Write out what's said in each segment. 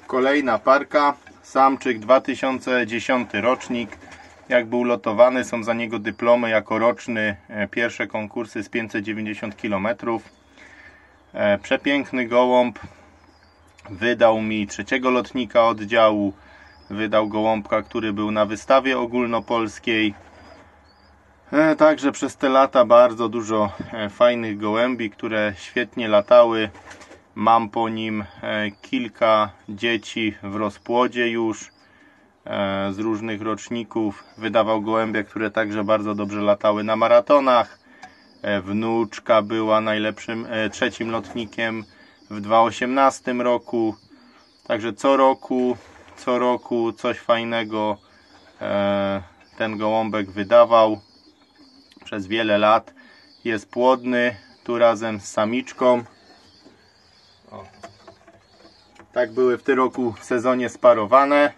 Kolejna parka, samczyk 2010 rocznik. Jak był lotowany, są za niego dyplomy jako roczny, pierwsze konkursy z 590 km. Przepiękny gołąb, wydał mi trzeciego lotnika oddziału, wydał gołąbka, który był na wystawie ogólnopolskiej. Także przez te lata bardzo dużo fajnych gołębi, które świetnie latały. Mam po nim kilka dzieci w rozpłodzie już z różnych roczników. Wydawał gołębie, które także bardzo dobrze latały na maratonach. Wnuczka była najlepszym trzecim lotnikiem w 2018 roku. Także co roku coś fajnego ten gołąbek wydawał przez wiele lat. Jest płodny, tu razem z samiczką. O. Tak były w tym roku w sezonie sparowane.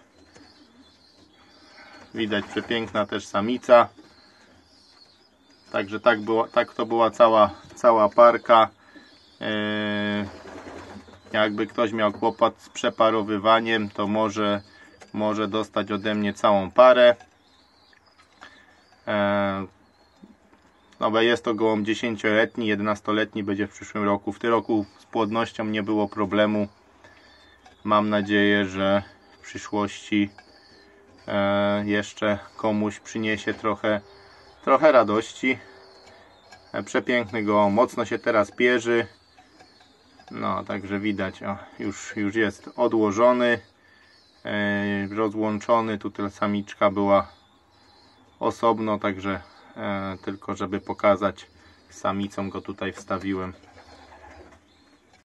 Widać przepiękna też samica. Także tak to była cała parka. Jakby ktoś miał kłopot z przeparowywaniem, to może dostać ode mnie całą parę. No bo jest to gołąb 10-letni, 11-letni będzie w przyszłym roku. W tym roku z płodnością nie było problemu. Mam nadzieję, że w przyszłości jeszcze komuś przyniesie trochę radości. Przepiękny gołąb, mocno się teraz pierzy. No, także widać, o, już jest odłożony, rozłączony. Tutaj samiczka była osobno, także tylko żeby pokazać, z samicą go tutaj wstawiłem.